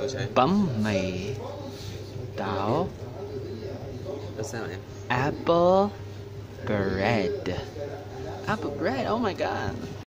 đậu trái. bánh mì đảo Là sao em? apple bread. Apple bread, oh my god.